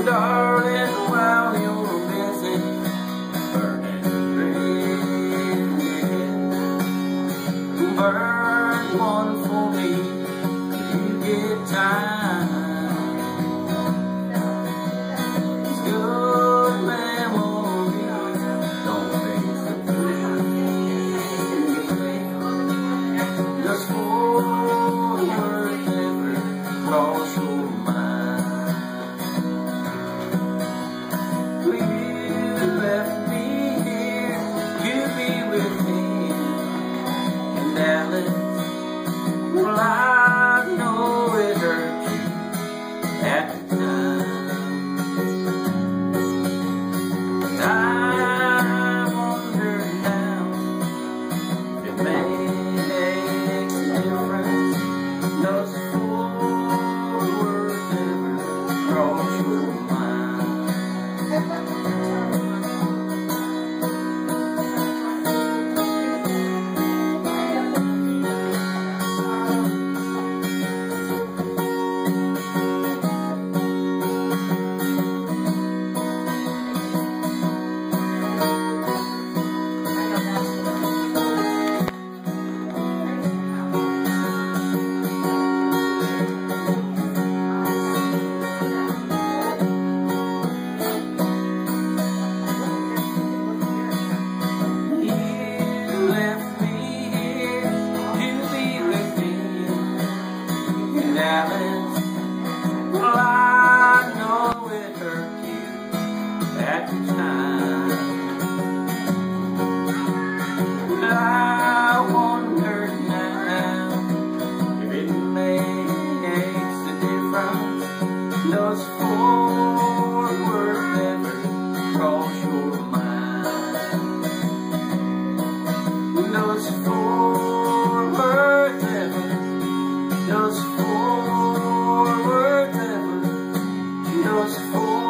darling, while you're busy burning bridges, burn one for me if you get time. It's good memories, don't face the truth. Just Fortworth never cross your mind. You left me here to be with him in Dallas. Well, I know it hurt you at the time. I wonder now if it makes a difference. Does Fortworth ever cross your mind? Dallas. Well, I know it hurt you at the time, but I wonder now if it makes a difference. Does Fortworth ever cross your mind? Does Fortworth ever? Does Fortworth ever? Does Fortworth